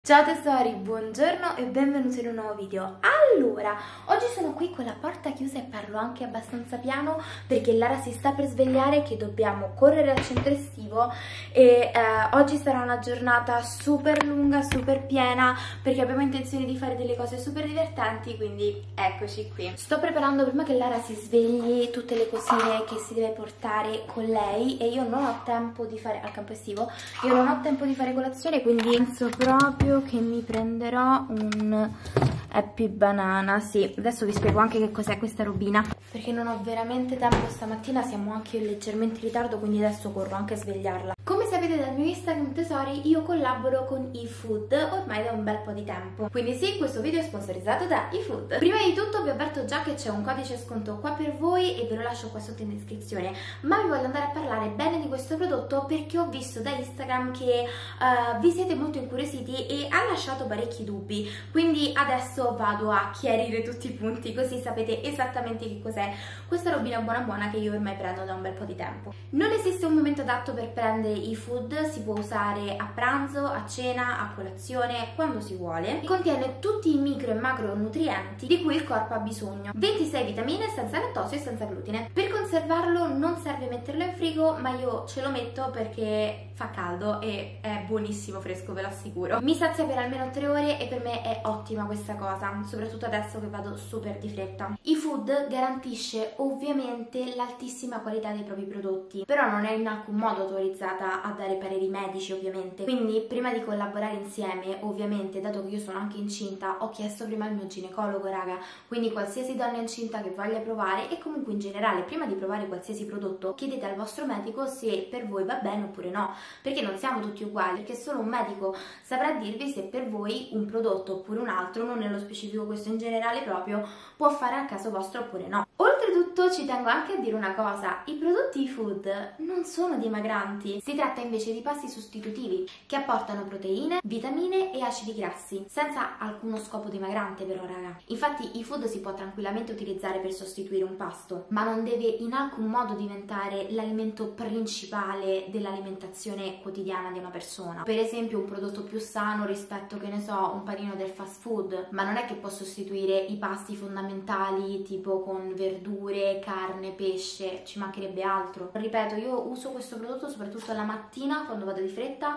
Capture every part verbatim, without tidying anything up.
Ciao tesori, buongiorno e benvenuti in un nuovo video. Allora, oggi sono qui con la porta chiusa e parlo anche abbastanza piano perché Lara si sta per svegliare che dobbiamo correre al centro estivo e eh, oggi sarà una giornata super lunga, super piena perché abbiamo intenzione di fare delle cose super divertenti, quindi eccoci qui. Sto preparando prima che Lara si svegli tutte le cosine che si deve portare con lei e io non ho tempo di fare al campo estivo, io non ho tempo di fare colazione, quindi penso proprio che mi prenderò un Happy Banana. Sì, adesso vi spiego anche che cos'è questa robina perché non ho veramente tempo stamattina, siamo anche leggermente in ritardo, quindi adesso corro anche a svegliarla. Come sapete dal mio Instagram tesori, io collaboro con eFood ormai da un bel po' di tempo, quindi sì, questo video è sponsorizzato da eFood. Prima di tutto vi avverto già che c'è un codice sconto qua per voi e ve lo lascio qua sotto in descrizione, ma vi voglio andare a parlare bene di questo prodotto perché ho visto da Instagram che uh, vi siete molto incuriositi e ha lasciato parecchi dubbi, quindi adesso vado a chiarire tutti i punti così sapete esattamente che cos'è questa robina buona buona che io ormai prendo da un bel po' di tempo. Non esiste un momento adatto per prendere eFood, si può usare a pranzo, a cena, a colazione, quando si vuole. Contiene tutti i micro e macro nutrienti di cui il corpo ha bisogno, ventisei vitamine senza lattosio e senza glutine. Per conservarlo non serve metterlo in frigo, ma io ce lo metto perché fa caldo e è buonissimo fresco, ve lo assicuro. Mi sazia per almeno tre ore e per me è ottima questa cosa, soprattutto adesso che vado super di fretta. eFood garantisce ovviamente l'altissima qualità dei propri prodotti, però non è in alcun modo autorizzata a dare pareri medici ovviamente, quindi prima di collaborare insieme, ovviamente dato che io sono anche incinta, ho chiesto prima al mio ginecologo, raga, quindi qualsiasi donna incinta che voglia provare e comunque in generale prima di provare qualsiasi prodotto chiedete al vostro medico se per voi va bene oppure no, perché non siamo tutti uguali, perché solo un medico saprà dirvi se per voi un prodotto oppure un altro, non nello specifico questo in generale proprio, può fare al caso vostro oppure no. Oltretutto ci tengo anche a dire una cosa, i prodotti eFood non sono dimagranti, si tratta invece di pasti sostitutivi che apportano proteine, vitamine e acidi grassi, senza alcuno scopo dimagrante però raga. Infatti eFood si può tranquillamente utilizzare per sostituire un pasto, ma non deve in alcun modo diventare l'alimento principale dell'alimentazione quotidiana di una persona. Per esempio un prodotto più sano rispetto, che ne so, un panino del fast food, ma non è che può sostituire i pasti fondamentali tipo con verdure, carne, pesce, ci mancherebbe altro. Ripeto, io uso questo prodotto soprattutto alla mattina quando vado di fretta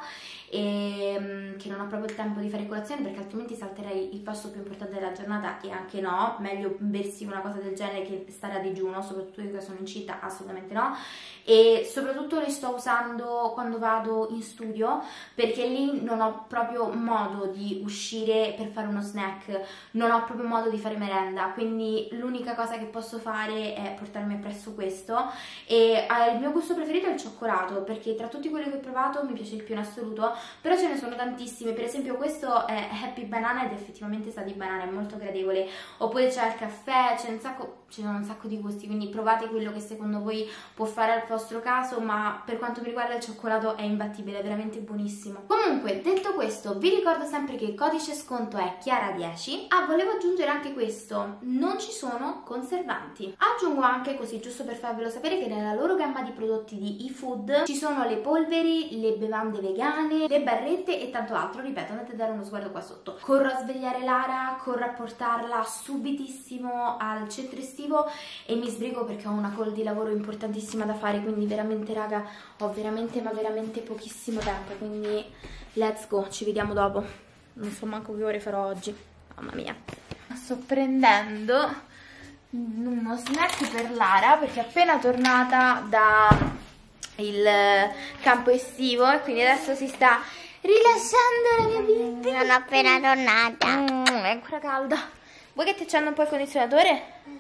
e che non ho proprio il tempo di fare colazione perché altrimenti salterei il pasto più importante della giornata e anche no, meglio bersi una cosa del genere che stare a digiuno, soprattutto io che sono incinta, assolutamente no. E soprattutto li sto usando quando vado in studio perché lì non ho proprio modo di uscire per fare uno snack, non ho proprio modo di fare merenda, quindi l'unica cosa che posso fare è portarmi appresso questo e eh, il mio gusto preferito è il cioccolato perché tra tutti quelli che ho provato mi piace il più in assoluto, però ce ne sono tantissime, per esempio questo è Happy Banana ed effettivamente sa di banana, è molto gradevole, oppure c'è il caffè, c'è un sacco, ci sono un sacco di gusti, quindi provate quello che secondo voi può fare al vostro caso, ma per quanto mi riguarda il cioccolato è imbattibile, è veramente buonissimo. Comunque, detto questo, vi ricordo sempre che il codice sconto è Chiara dieci. Ah, volevo aggiungere anche questo, non ci sono conservanti. Aggiungo anche, così giusto per farvelo sapere, che nella loro gamma di prodotti di eFood ci sono le polveri, le bevande vegane, le barrette e tanto altro, ripeto, andate a dare uno sguardo qua sotto. Corro a svegliare Lara, corro a portarla subitissimo al centro estivo e mi sbrigo perché ho una call di lavoro importantissima da fare, quindi veramente raga ho veramente ma veramente pochissimo tempo, quindi let's go, ci vediamo dopo. Non so manco che ore farò oggi, mamma mia. Sto prendendo uno snack per Lara perché è appena tornata da il campo estivo e quindi adesso si sta rilassando la mia vita. Sono appena tornata. Mm, è ancora calda. Vuoi che ti accenda un po' il condizionatore?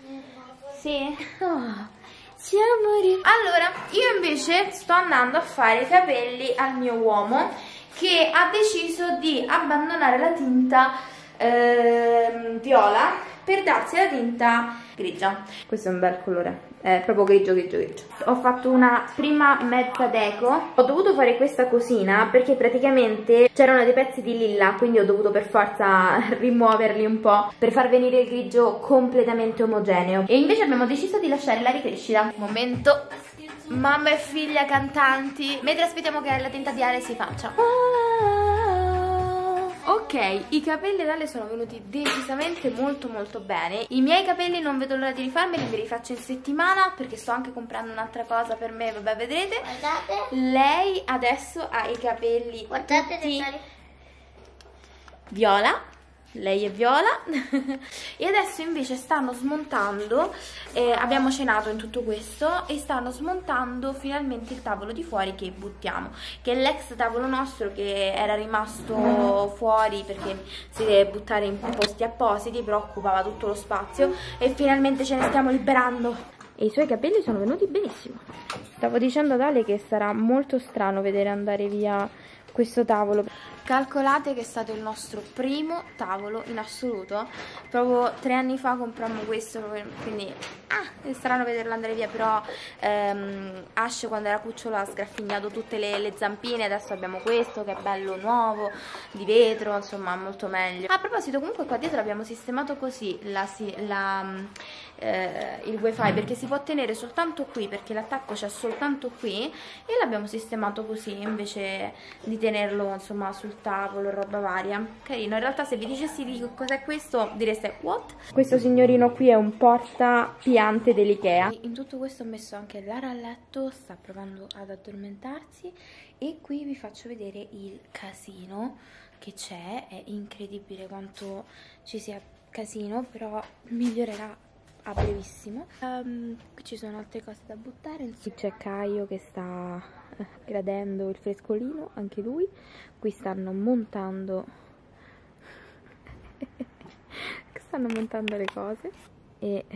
Sì? Oh. Ciao amore. Allora, io invece sto andando a fare i capelli al mio uomo che ha deciso di abbandonare la tinta eh, viola per darsi la tinta grigia. Questo è un bel colore, è proprio grigio grigio grigio. Ho fatto una prima mezza deco, ho dovuto fare questa cosina perché praticamente c'erano dei pezzi di lilla, quindi ho dovuto per forza rimuoverli un po' per far venire il grigio completamente omogeneo e invece abbiamo deciso di lasciare la ricrescita. Momento mamma e figlia cantanti mentre aspettiamo che la tinta di Ale si faccia. Ok, i capelli ad Ale sono venuti decisamente molto molto bene. I miei capelli non vedo l'ora di rifarmeli, li rifaccio in settimana perché sto anche comprando un'altra cosa per me, vabbè, vedrete. Guardate. Lei adesso ha i capelli Guardate tutti le viola. Lei è viola. E adesso invece stanno smontando, eh, abbiamo cenato in tutto questo e stanno smontando finalmente il tavolo di fuori che buttiamo, che è l'ex tavolo nostro che era rimasto fuori perché si deve buttare in posti appositi, però occupava tutto lo spazio e finalmente ce ne stiamo liberando. E i suoi capelli sono venuti benissimo. Stavo dicendo ad Ale che sarà molto strano vedere andare via questo tavolo. Calcolate che è stato il nostro primo tavolo in assoluto. Proprio tre anni fa comprammo questo, quindi ah, è strano vederlo andare via, però ehm, Ash quando era cucciolo ha sgraffignato tutte le, le zampine, adesso abbiamo questo che è bello nuovo, di vetro, insomma molto meglio. A proposito, comunque qua dietro abbiamo sistemato così la, la, eh, il wifi, perché si può tenere soltanto qui, perché l'attacco c'è soltanto qui, e l'abbiamo sistemato così invece di tenerlo insomma sul tavolo, roba varia. Carino. In realtà se vi dicessi di cos'è questo direste what? Questo signorino qui è un portapiante dell'Ikea. In tutto questo ho messo anche Lara a letto, sta provando ad addormentarsi e qui vi faccio vedere il casino che c'è. È incredibile quanto ci sia casino, però migliorerà a brevissimo. Um, qui ci sono altre cose da buttare. Qui c'è Caio che sta gradendo il frescolino, anche lui. Qui stanno montando stanno montando le cose e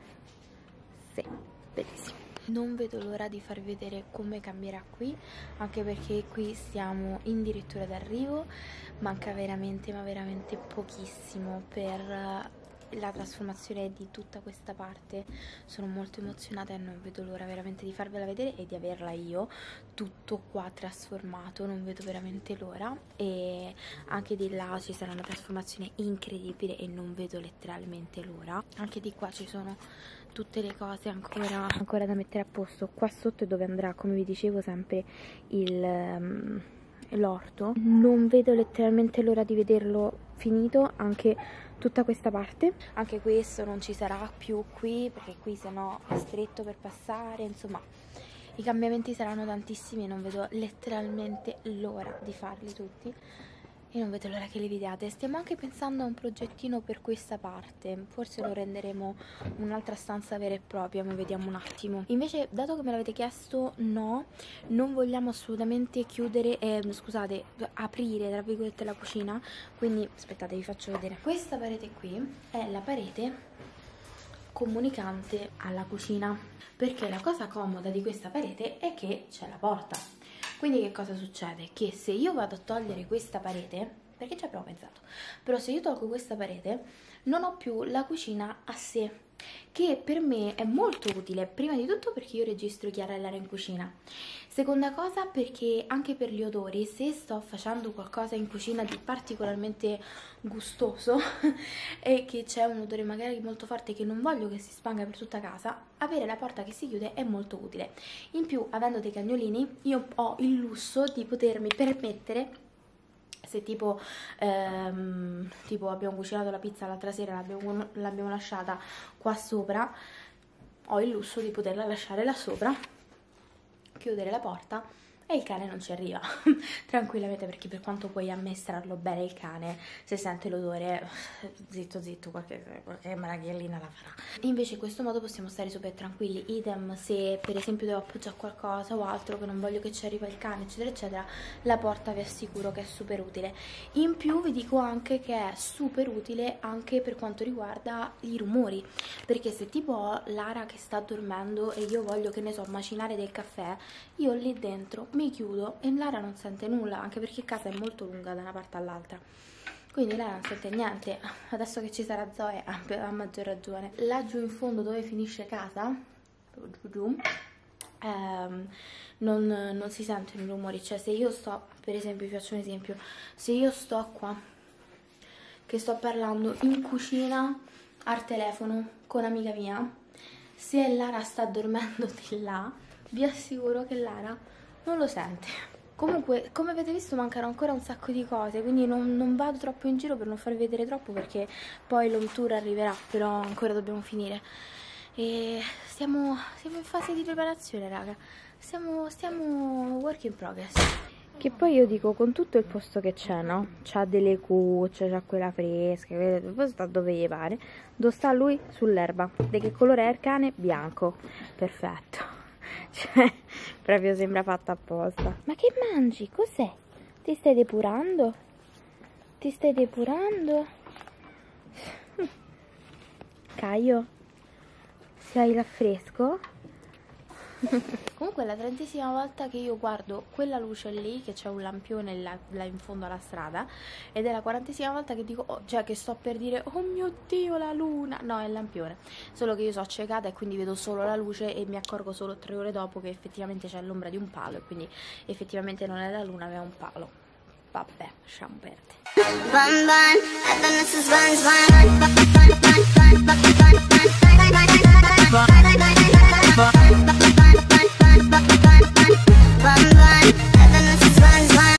sì, bellissimo. Non vedo l'ora di farvi vedere come cambierà qui, anche perché qui siamo addirittura d'arrivo, manca veramente ma veramente pochissimo per la trasformazione di tutta questa parte. Sono molto emozionata e non vedo l'ora veramente di farvela vedere e di averla io tutto qua trasformato, non vedo veramente l'ora. E anche di là ci sarà una trasformazione incredibile e non vedo letteralmente l'ora. Anche di qua ci sono tutte le cose ancora, ancora da mettere a posto. Qua sotto è dove andrà, come vi dicevo, sempre il um, l'orto. Non vedo letteralmente l'ora di vederlo finito, anche tutta questa parte. Anche questo non ci sarà più qui, perché qui sennò è stretto per passare, insomma i cambiamenti saranno tantissimi e non vedo letteralmente l'ora di farli tutti. E non vedo l'ora che li vediate. Stiamo anche pensando a un progettino per questa parte. Forse lo renderemo un'altra stanza vera e propria, ma vediamo un attimo. Invece, dato che me l'avete chiesto, no, non vogliamo assolutamente chiudere, eh, scusate, aprire, tra virgolette, la cucina. Quindi, aspettate, vi faccio vedere. Questa parete qui è la parete comunicante alla cucina, perché la cosa comoda di questa parete è che c'è la porta. Quindi che cosa succede? Che se io vado a togliere questa parete, perché ci abbiamo pensato, però se io tolgo questa parete non ho più la cucina a sé, che per me è molto utile, prima di tutto perché io registro Chiara e Lara in cucina, seconda cosa perché anche per gli odori, se sto facendo qualcosa in cucina di particolarmente gustoso e che c'è un odore magari molto forte che non voglio che si spanga per tutta casa, avere la porta che si chiude è molto utile. In più, avendo dei cagnolini, io ho il lusso di potermi permettere, se tipo, ehm, tipo abbiamo cucinato la pizza l'altra sera, l'abbiamo l'abbiamo lasciata qua sopra, ho il lusso di poterla lasciare là sopra, chiudere la porta e il cane non ci arriva tranquillamente, perché per quanto puoi ammaestrarlo bene il cane, se sente l'odore zitto zitto qualche, qualche marachellina la farà. Invece in questo modo possiamo stare super tranquilli. Idem se per esempio devo appoggiare qualcosa o altro che non voglio che ci arriva il cane eccetera eccetera, la porta vi assicuro che è super utile. In più vi dico anche che è super utile anche per quanto riguarda i rumori, perché se tipo ho Lara che sta dormendo e io voglio, che ne so, macinare del caffè, io lì dentro mi chiudo e Lara non sente nulla, anche perché casa è molto lunga da una parte all'altra, quindi Lara non sente niente. Adesso che ci sarà Zoe a maggior ragione. Laggiù in fondo dove finisce casa, giù, ehm, non, non si sentono i rumori. Cioè se io sto, per esempio vi faccio un esempio, se io sto qua che sto parlando in cucina al telefono con amica mia, se Lara sta dormendo di là, vi assicuro che Lara non lo sente. Comunque, come avete visto, mancano ancora un sacco di cose, quindi non, non vado troppo in giro per non farvi vedere troppo, perché poi l'home tour arriverà, però ancora dobbiamo finire. E stiamo, siamo in fase di preparazione, raga. Stiamo, stiamo work in progress. Che poi io dico, con tutto il posto che c'è, no? C'ha delle cucce, c'ha quella fresca, poi sta dove gli pare. Dove sta lui? Sull'erba. Di che colore è il cane? Bianco. Perfetto. Cioè, proprio sembra fatta apposta. Ma che mangi? Cos'è? Ti stai depurando? Ti stai depurando? Caio? Sei l'affresco? Comunque è la trentesima volta che io guardo quella luce lì, che c'è un lampione là, là in fondo alla strada, ed è la quarantesima volta che dico, oh, cioè che sto per dire, oh mio Dio, la luna. No, è il lampione, solo che io sono accecata e quindi vedo solo la luce e mi accorgo solo tre ore dopo che effettivamente c'è l'ombra di un palo, e quindi effettivamente non è la luna ma è un palo. Vabbè, lasciamo perdere.